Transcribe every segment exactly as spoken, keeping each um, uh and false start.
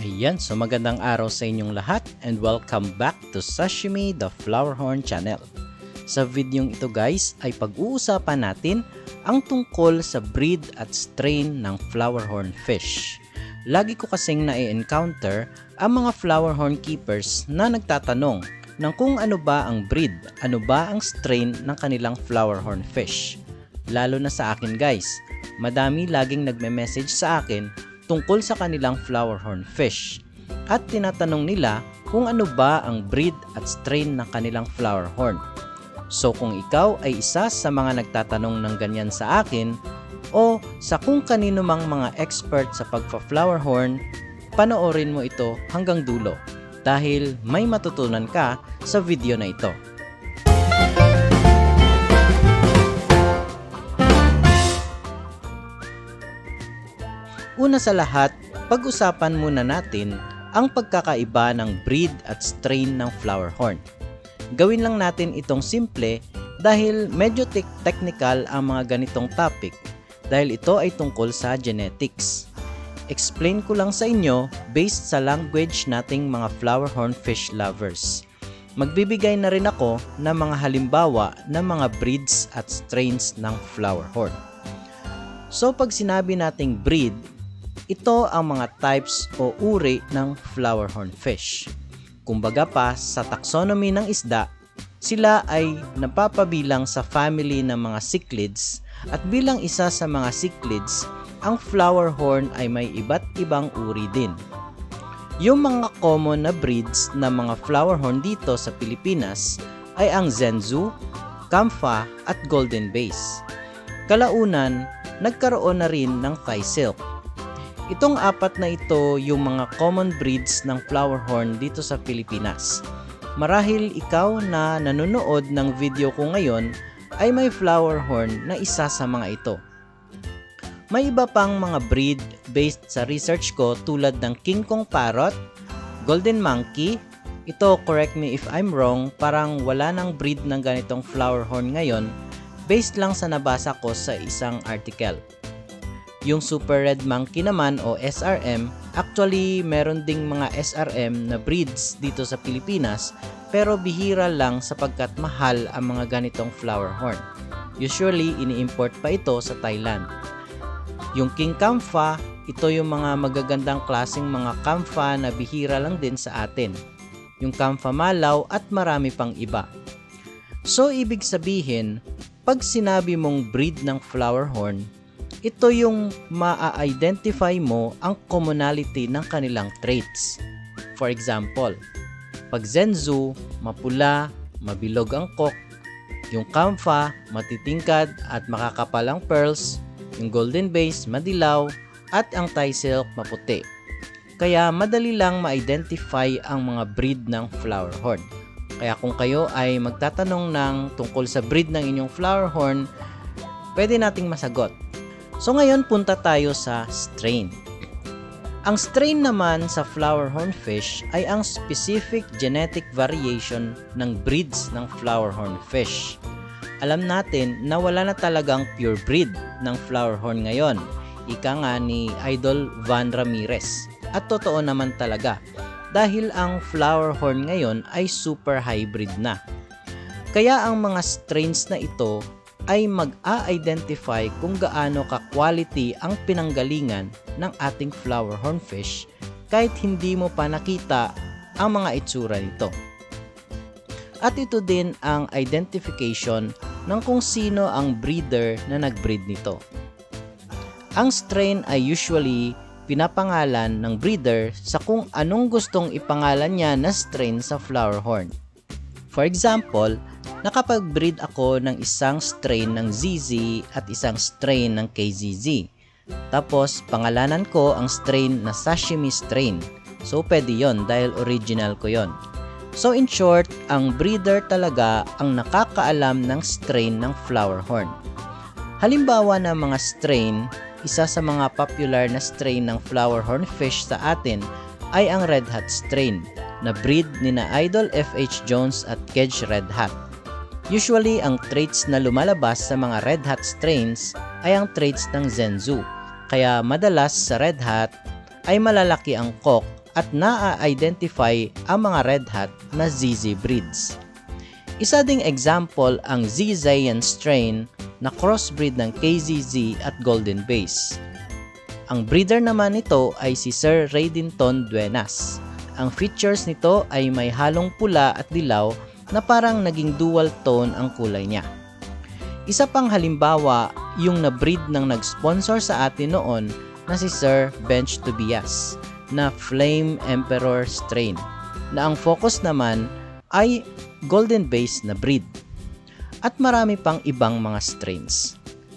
Ayan, so magandang araw sa inyong lahat and welcome back to Sashimi the Flowerhorn channel. Sa videong ito guys ay pag-uusapan natin ang tungkol sa breed at strain ng flowerhorn fish. Lagi ko kasing na-encounter ang mga flowerhorn keepers na nagtatanong ng kung ano ba ang breed, ano ba ang strain ng kanilang flowerhorn fish. Lalo na sa akin guys, madami laging nagme-message sa akin tungkol sa kanilang flowerhorn fish at tinatanong nila kung ano ba ang breed at strain ng kanilang flowerhorn. So kung ikaw ay isa sa mga nagtatanong ng ganyan sa akin o sa kung kanino mang mga expert sa pagpa-flowerhorn, panoorin mo ito hanggang dulo dahil may matutunan ka sa video na ito. Una sa lahat, pag-usapan muna natin ang pagkakaiba ng breed at strain ng flowerhorn. Gawin lang natin itong simple dahil medyo technical ang mga ganitong topic dahil ito ay tungkol sa genetics. Explain ko lang sa inyo based sa language nating mga flowerhorn fish lovers. Magbibigay na rin ako ng mga halimbawa ng mga breeds at strains ng flowerhorn. So pag sinabi nating breed, ito ang mga types o uri ng flowerhorn fish. Kumbaga pa sa taxonomy ng isda, sila ay napapabilang sa family ng mga cichlids at bilang isa sa mga cichlids, ang flowerhorn ay may iba't ibang uri din. Yung mga common na breeds ng mga flowerhorn dito sa Pilipinas ay ang Zhenzu, Kampfa at Golden Base. Kalaunan, nagkaroon na rin ng Thai Silk. Itong apat na ito yung mga common breeds ng flowerhorn dito sa Pilipinas. Marahil ikaw na nanonood ng video ko ngayon ay may flowerhorn na isa sa mga ito. May iba pang mga breed based sa research ko tulad ng King Kong Parrot, Golden Monkey. Ito, correct me if I'm wrong, parang wala nang breed ng ganitong flowerhorn ngayon based lang sa nabasa ko sa isang article. Yung Super Red Monkey naman o S R M, actually meron ding mga S R M na breeds dito sa Pilipinas pero bihira lang sapagkat mahal ang mga ganitong flowerhorn. Usually, ini-import pa ito sa Thailand. Yung King Kampfa, ito yung mga magagandang klaseng mga Kampfa na bihira lang din sa atin. Yung Kampfa Malaw at marami pang iba. So, ibig sabihin, pag sinabi mong breed ng flowerhorn, ito yung ma-identify mo ang commonality ng kanilang traits. For example, pag Zhenzu, mapula, mabilog ang kok. Yung Kampfa, matitingkad at makakapal ang pearls. Yung Golden Base, madilaw. At ang Thai Silk, maputi. Kaya madali lang ma-identify ang mga breed ng flowerhorn. Kaya kung kayo ay magtatanong ng tungkol sa breed ng inyong flowerhorn, pwede nating masagot. So ngayon punta tayo sa strain. Ang strain naman sa flowerhorn fish ay ang specific genetic variation ng breeds ng flowerhorn fish. Alam natin na wala na talagang pure breed ng flowerhorn ngayon. Ika nga ni Idol Van Ramirez. At totoo naman talaga dahil ang flowerhorn ngayon ay super hybrid na. Kaya ang mga strains na ito ay mag-a-identify kung gaano ka-quality ang pinanggalingan ng ating flowerhorn fish kahit hindi mo pa nakita ang mga itsura nito. At ito din ang identification ng kung sino ang breeder na nag-breed nito. Ang strain ay usually pinapangalan ng breeder sa kung anong gustong ipangalan niya na strain sa flowerhorn. For example, nakapag-breed ako ng isang strain ng Z Z at isang strain ng K Z Z. Tapos, pangalanan ko ang strain na Sashimi strain. So, pwede yon dahil original ko yon. So, in short, ang breeder talaga ang nakakaalam ng strain ng flowerhorn. Halimbawa ng mga strain, isa sa mga popular na strain ng flowerhorn fish sa atin ay ang Red Hat strain na breed ni na Idol F H Jones at Kedge Red Hat. Usually, ang traits na lumalabas sa mga Red Hat strains ay ang traits ng Zhenzu. Kaya madalas sa Red Hat ay malalaki ang cock at na-identify ang mga red hat na Z Z breeds. Isa ding example ang Zizayan strain na crossbreed ng K Z Z at Golden Base. Ang breeder naman nito ay si Sir Raydinton Duenas. Ang features nito ay may halong pula at dilaw na parang naging dual tone ang kulay niya. Isa pang halimbawa yung na-breed ng nag-sponsor sa atin noon na si Sir Bench Tobias na Flame Emperor strain na ang focus naman ay Golden Base na breed. At marami pang ibang mga strains.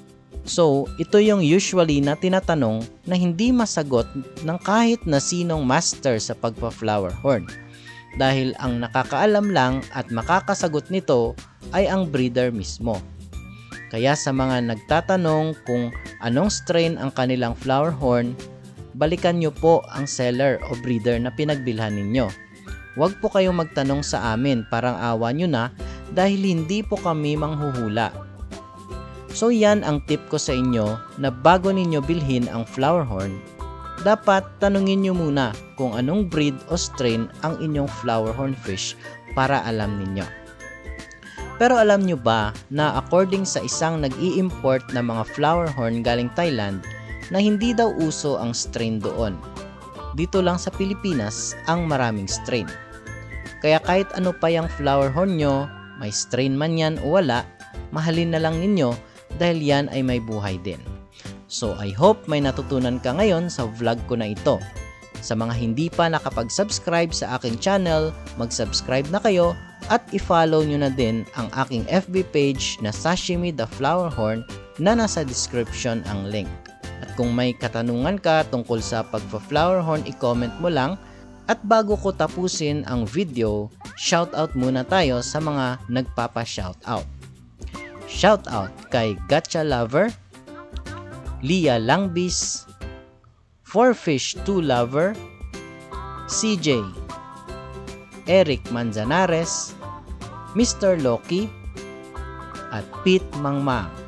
So, ito yung usually na tinatanong na hindi masagot ng kahit na sinong master sa pagpa-flower horn. Dahil ang nakakaalam lang at makakasagot nito ay ang breeder mismo. Kaya sa mga nagtatanong kung anong strain ang kanilang flower horn, balikan nyo po ang seller o breeder na pinagbilhan ninyo. Huwag po kayong magtanong sa amin, parang awa nyo na dahil hindi po kami manghuhula. So yan ang tip ko sa inyo na bago ninyo bilhin ang flower horn, dapat tanungin nyo muna kung anong breed o strain ang inyong flower horn fish para alam ninyo. Pero alam nyo ba na according sa isang nag-i-import na mga flower horn galing Thailand na hindi daw uso ang strain doon. Dito lang sa Pilipinas ang maraming strain. Kaya kahit ano pa yung flower horn nyo, may strain man yan o wala, mahalin na lang ninyo dahil yan ay may buhay din. So I hope may natutunan ka ngayon sa vlog ko na ito. Sa mga hindi pa nakapag-subscribe sa aking channel, mag-subscribe na kayo at i-follow nyo na din ang aking F B page na Sashimi the Flower Horn na nasa description ang link. At kung may katanungan ka tungkol sa pagpa-flower horn, i-comment mo lang. At bago ko tapusin ang video, shoutout muna tayo sa mga nagpapa-shoutout. Shoutout kay Gacha Lover, Lia Langbis, four fish two Lover, C J, Eric Manzanares, Mister Loki, at Pete Mangmang.